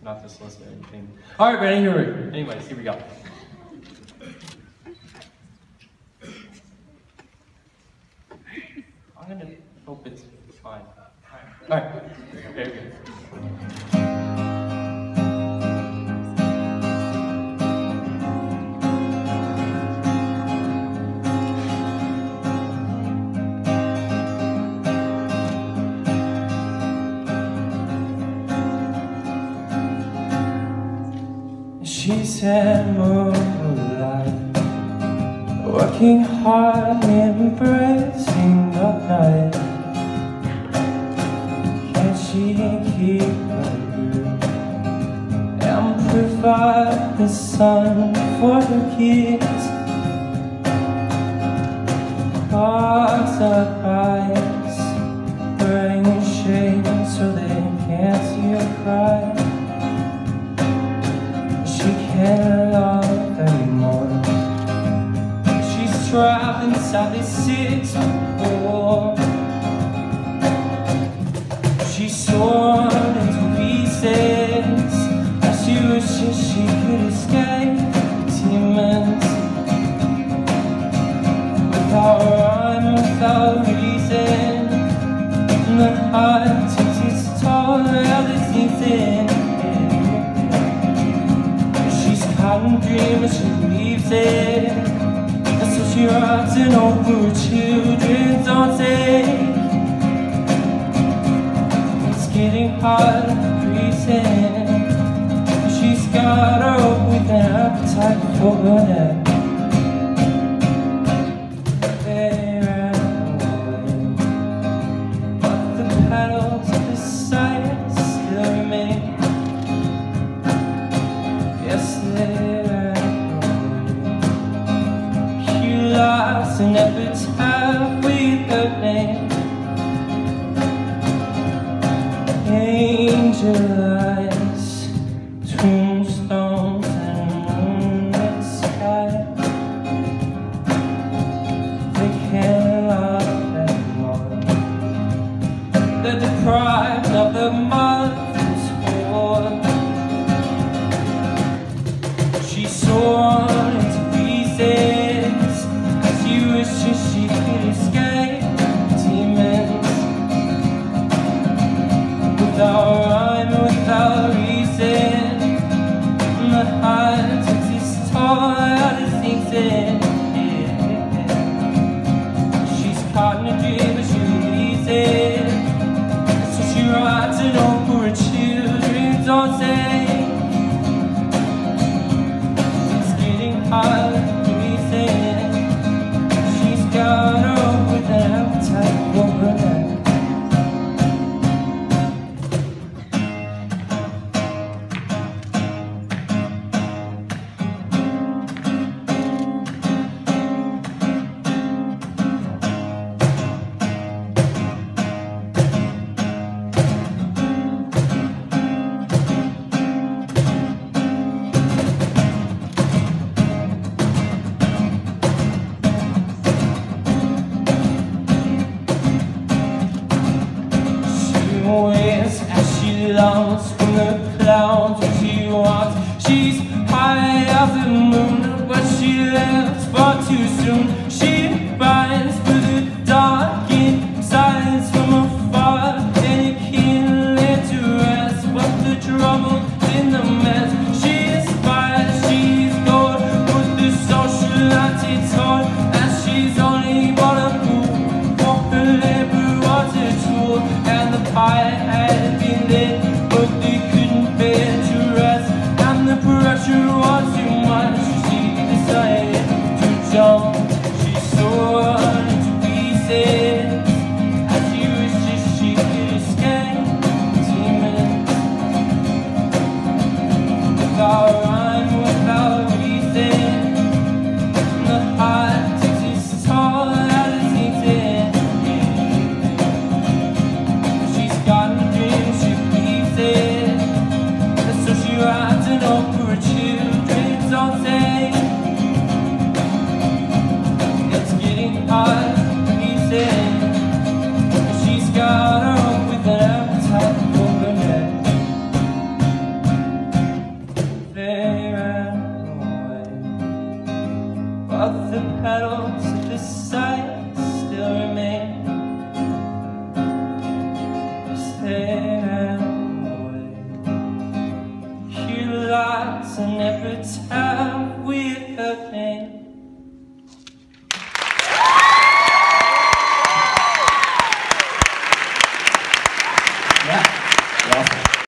not to solicit anything. All right, but anyways, here we go. I'm gonna hope it's fine. All right, very good. She said, moonlight, working hard, embracing the night. Can she keep her room and provide the sun for her kids? Close her eyes, bring shame so they can't see her cry. She can't love anymore. She's trapped inside this 6-4. She's torn into pieces as she wishes she could escape demons. Without rhyme, without reason, and the heart takes its toll, everything's in. Cotton dream as she leaves it, and so she writes an over her children don't take. It's getting hard breathing. She's got her up with an appetite for her neck. They ran away, but the petals of the silence still remain. Yes, an epitaph with her name. Angel eyes, tombstones and moonlit skies. They can't love anymore. They're deprived of the mother's hold. She's torn into pieces. Wishes she could escape demons. Without rhyme, without reason, and the heart takes its toll, everything's in. She's caught in a dream but she believes it, so she writes it all for her children don't say. It's getting hard to breathe. Got her with an appetite for her neck. As she longs from the clouds when she walks, she's high as the moon, but she lives far too soon. She finds through the dark in silence from afar, and you can't let to rest, but the trouble in the mess. She aspires, she's gold, but the socialite told, and she's only but a fool, for her labor was a tool, and the pie had been lit, but they couldn't bear to the petals of the sight still remain. Stay away. Hear the lights and never tell.